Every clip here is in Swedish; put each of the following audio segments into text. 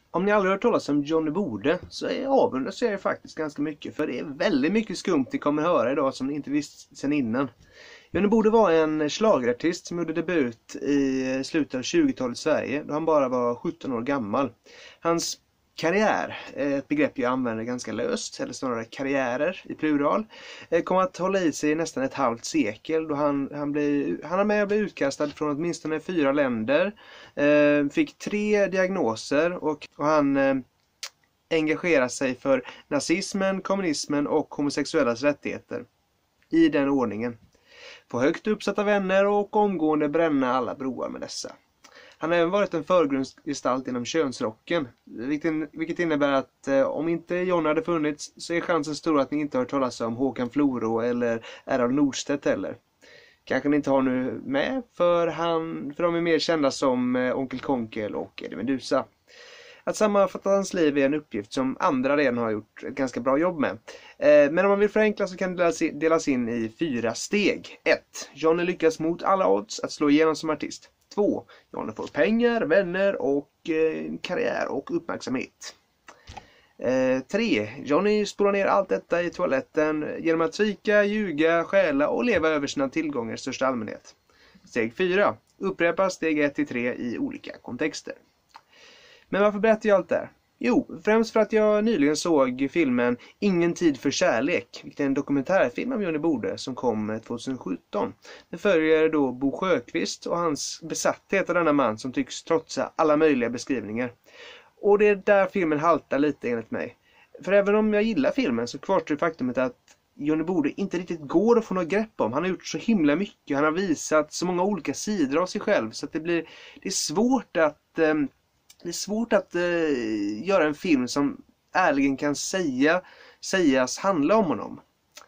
Om ni aldrig hört talas om Johnny Bode så avundas jag faktiskt ganska mycket. För det är väldigt mycket skumt ni kommer höra idag som ni inte visste sedan innan. Johnny Bode var en schlagerartist som gjorde debut i slutet av 20-talet i Sverige då han bara var 17 år gammal. Hans karriär, ett begrepp jag använder ganska löst, eller snarare karriärer i plural, kommer att hålla i sig i nästan ett halvt sekel då han har med att bli utkastad från åtminstone 4 länder, fick 3 diagnoser och han engagerar sig för nazismen, kommunismen och homosexuellas rättigheter i den ordningen. Få högt uppsatta vänner och omgående bränna alla broar med dessa. Han har även varit en förgrundsgestalt inom könsrocken, vilket innebär att om inte John hade funnits så är chansen stor att ni inte har hört talas om Håkan Floro eller R.R. Nordstedt heller. Kanske ni inte har nu med, för de är mer kända som Onkel Konkel och Eddie Meduza. Att sammanfatta hans liv är en uppgift som andra redan har gjort ett ganska bra jobb med. Men om man vill förenkla så kan det delas in i 4 steg. 1. Johnny lyckas mot alla odds att slå igenom som artist. 2. Johnny får pengar, vänner och karriär och uppmärksamhet. 3. Johnny spolar ner allt detta i toaletten genom att svika, ljuga, stjäla och leva över sina tillgångar i största allmänhet. Steg 4. Upprepa steg 1-3 i olika kontexter. Men varför berättar jag allt det här? Jo, främst för att jag nyligen såg filmen Ingen tid för kärlek, vilket är en dokumentärfilm om Johnny Bode som kom 2017. Den följer då Bo Sjöqvist och hans besatthet av denna man som tycks trotsa alla möjliga beskrivningar. Och det är där filmen haltar lite enligt mig. För även om jag gillar filmen så kvarstår det faktumet att Johnny Bode inte riktigt går att få något grepp om. Han har gjort så himla mycket, han har visat så många olika sidor av sig själv så att det är svårt att... Det är svårt att göra en film som ärligen kan sägas handla om honom.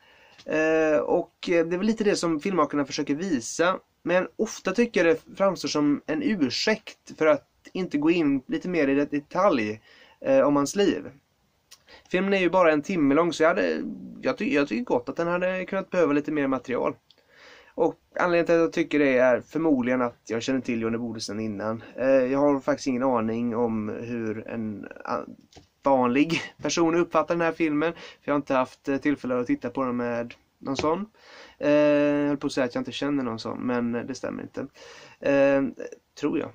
Och det är väl lite det som filmmakarna försöker visa. Men ofta tycker jag det framstår som en ursäkt för att inte gå in lite mer i detalj om hans liv. Filmen är ju bara 1 timme lång så jag tycker gott att den hade kunnat behöva lite mer material. Och anledningen till att jag tycker det är förmodligen att jag känner till Johnny Bode sedan innan. Jag har faktiskt ingen aning om hur en vanlig person uppfattar den här filmen. För jag har inte haft tillfälle att titta på den med någon sån. Jag höll på att säga att jag inte känner någon sån, men det stämmer inte. Tror jag.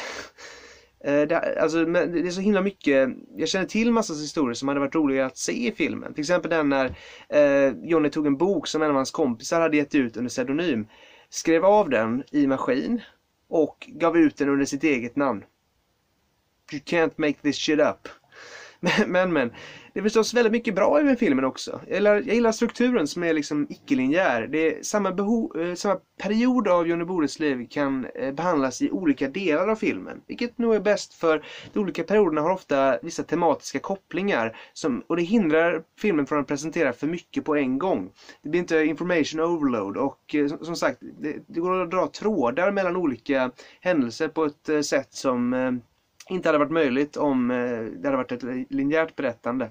Men det är så himla mycket. Jag känner till massas historier som hade varit roliga att se i filmen. Till exempel den när Johnny tog en bok som en av hans kompisar hade gett ut under pseudonym, skrev av den i maskin och gav ut den under sitt eget namn. You can't make this shit up. Men det är förstås väldigt mycket bra i den filmen också. Jag gillar strukturen som är liksom icke-linjär. Det är samma period av Johnny Bodes liv kan behandlas i olika delar av filmen. Vilket nog är bäst för de olika perioderna har ofta vissa tematiska kopplingar. Och det hindrar filmen från att presentera för mycket på en gång. Det blir inte information overload. Och som sagt, det går att dra trådar mellan olika händelser på ett sätt som... inte hade varit möjligt om det hade varit ett linjärt berättande.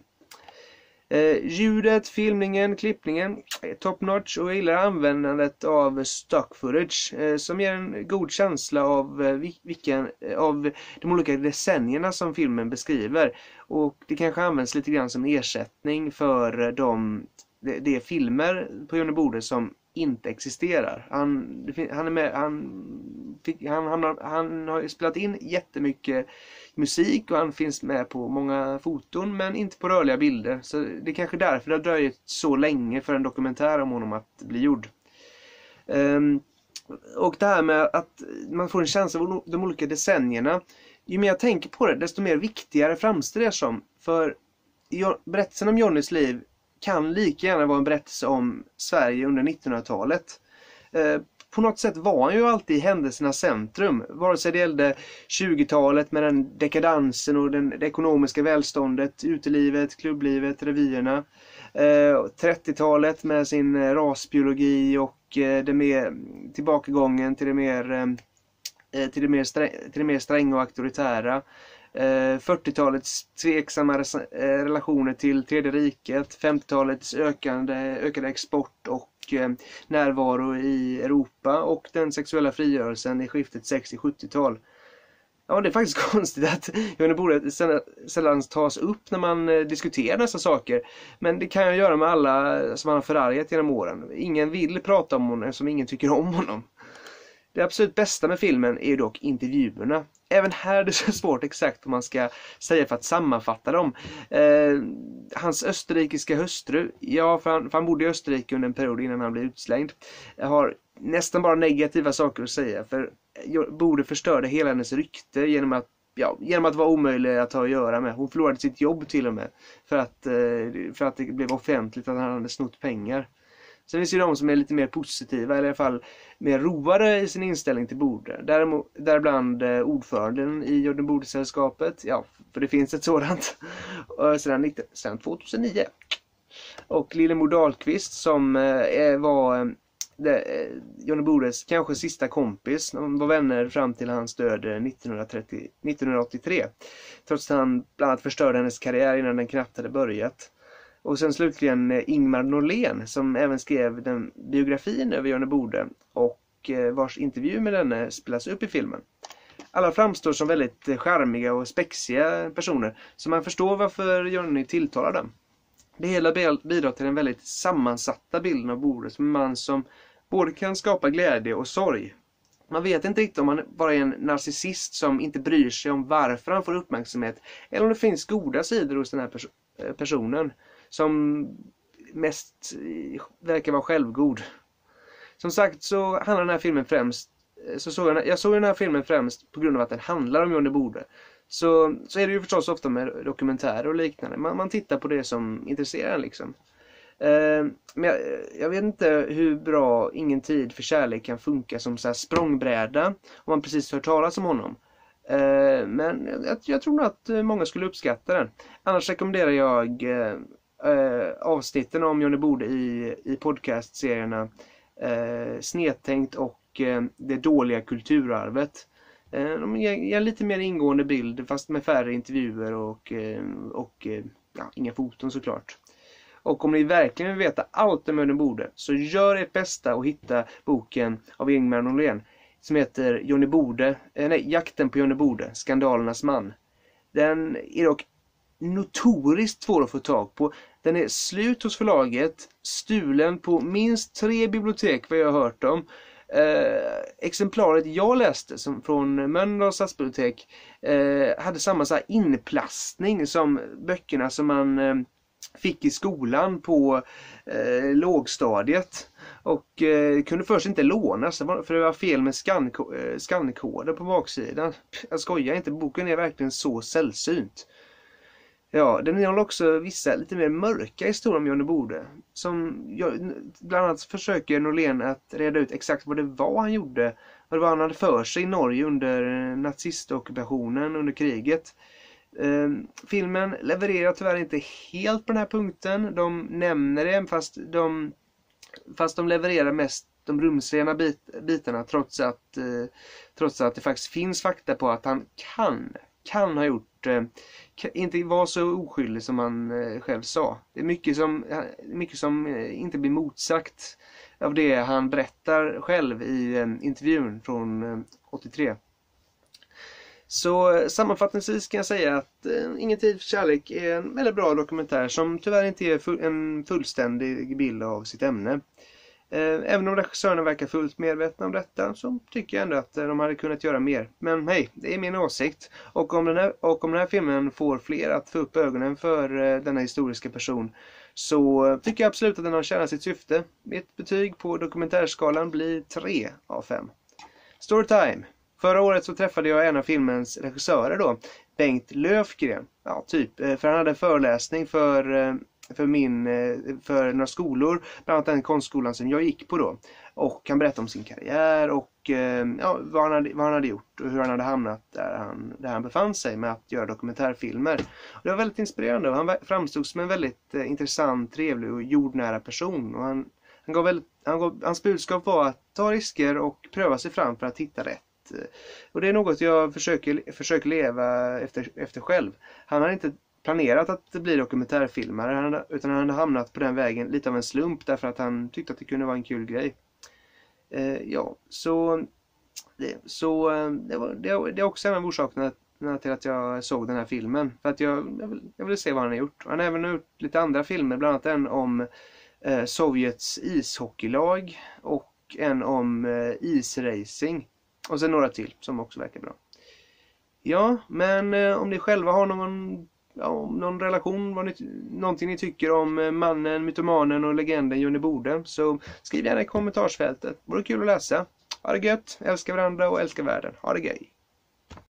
Ljudet, filmningen, klippningen är top notch och jag gillar användandet av stock footage som ger en god känsla av de olika decennierna som filmen beskriver. Och det kanske används lite grann som ersättning för de filmer på Johnny Bode som inte existerar. Han har spelat in jättemycket musik och han finns med på många foton men inte på rörliga bilder. Så det är kanske därför det har dröjt så länge för en dokumentär om honom att bli gjord. Och det här med att man får en känsla av de olika decennierna. Ju mer jag tänker på det, desto mer viktigare framstår det som. För berättelsen om Johnnys liv kan lika gärna vara en berättelse om Sverige under 1900-talet. På något sätt var han ju alltid i händelsernas centrum. Vare sig det gällde 20-talet med den dekadansen och det ekonomiska välståndet, utelivet, klubblivet, revyerna. 30-talet med sin rasbiologi och tillbakagången till det mer stränga och auktoritära. 40-talets tveksamma relationer till Tredje riket, 50-talets ökade export och närvaro i Europa och den sexuella frigörelsen i skiftet 60-70-tal. Ja, det är faktiskt konstigt att Johnny Bode sällan tas upp när man diskuterar dessa saker. Men det kan jag göra med alla som han har förargat genom åren. Ingen vill prata om honom som ingen tycker om honom. Det absolut bästa med filmen är dock intervjuerna. Även här är det så svårt exakt vad man ska säga för att sammanfatta dem. Hans österrikiska hustru, ja, för han bodde i Österrike under en period innan han blev utslängd, har nästan bara negativa saker att säga. För Bode förstörde hela hennes rykte genom att vara omöjlig att ha att göra med. Hon förlorade sitt jobb till och med för att det blev offentligt att han hade snott pengar. Sen finns ju de som är lite mer positiva, eller i alla fall mer roade i sin inställning till Bode. Däribland ordföranden i Johnny Bode-sällskapet, ja, för det finns ett sådant, sedan 2009. Och Lillemor Dahlqvist som var Johnny Bodes kanske sista kompis. De var vänner fram till hans död 1983. Trots att han bland annat förstörde hennes karriär innan den knappt hade börjat. Och sen slutligen Ingmar Norlén som även skrev den biografin över Johnny Bode och vars intervju med denne spelas upp i filmen. Alla framstår som väldigt charmiga och spexiga personer, så man förstår varför Johnny tilltalar dem. Det hela bidrar till den väldigt sammansatta bilden av Bode som en man som både kan skapa glädje och sorg. Man vet inte riktigt om han bara är en narcissist som inte bryr sig om varför han får uppmärksamhet, eller om det finns goda sidor hos den här personen som mest verkar vara självgod. Som sagt så handlar den här filmen främst, jag såg den här filmen främst på grund av att den handlar om Johnny Bode. Så är det ju förstås ofta med dokumentärer och liknande. Man tittar på det som intresserar en liksom. Men jag vet inte hur bra Ingen tid för kärlek kan funka som så här språngbräda om man precis hört talas om honom. Men jag tror nog att många skulle uppskatta den. Annars rekommenderar jag avsnitten om Johnny Bode i podcastserierna Snedtänkt och Det dåliga kulturarvet. De ger en lite mer ingående bild fast med färre intervjuer och inga foton såklart. Och om ni verkligen vill veta allt om Johnny Bode så gör ert bästa och hitta boken av Ingmar Norlén som heter Jakten på Johnny Bode, skandalernas man. Den är dock notoriskt svår att få tag på. Den är slut hos förlaget, stulen på minst 3 bibliotek vad jag har hört om. Exemplaret jag läste som från Mölndals stadsbibliotek hade samma så här inplastning som böckerna som man fick i skolan på lågstadiet och kunde först inte lånas för det var fel med skankoder på baksidan. Jag skojar inte, boken är verkligen så sällsynt. Ja, den innehåller också vissa lite mer mörka historier om Johnny Bode. Bland annat försöker Norlén att reda ut exakt vad det var han gjorde. Vad det var han hade för sig i Norge under nazistockupationen under kriget. Filmen levererar tyvärr inte helt på den här punkten. De nämner det fast de levererar mest de rumsrena bitarna trots att det faktiskt finns fakta på att han kan ha gjort inte var så oskyldig som han själv sa. Det är mycket som inte blir motsagt av det han berättar själv i intervjun från 83. Så sammanfattningsvis kan jag säga att Ingen tid för kärlek är en väldigt bra dokumentär som tyvärr inte ger en fullständig bild av sitt ämne. Även om regissörerna verkar fullt medvetna om detta så tycker jag ändå att de hade kunnat göra mer. Men hej, det är min åsikt. Och om den här filmen får fler att få upp ögonen för denna historiska person så tycker jag absolut att den har tjänat sitt syfte. Mitt betyg på dokumentärskalan blir 3 av 5. Storytime. Förra året så träffade jag en av filmens regissörer då, Bengt Löfgren. Ja, för han hade en föreläsning för några skolor, bland annat den konstskolan som jag gick på då. Och han berättade om sin karriär och vad han hade gjort och hur han hade hamnat där han befann sig med att göra dokumentärfilmer. Och det var väldigt inspirerande och han framstod som en väldigt intressant, trevlig och jordnära person. Och hans budskap var att ta risker och pröva sig fram för att hitta rätt. Och det är något jag försöker leva efter själv. Han har inte planerat att bli dokumentärfilmare utan han hade hamnat på den vägen lite av en slump därför att han tyckte att det kunde vara en kul grej. Så Det är också en av orsakerna till att jag såg den här filmen. För att jag ville se vad han har gjort. Han har även gjort lite andra filmer, bland annat en om Sovjets ishockeylag och en om isracing. Och sen några till som också verkar bra. Ja, men om ni själva har någon relation, någonting ni tycker om mannen, mytomanen och legenden Johnny Bode, så skriv gärna i kommentarsfältet. Det vore kul att läsa. Ha det gött, älska varandra och älska världen. Ha det gøy.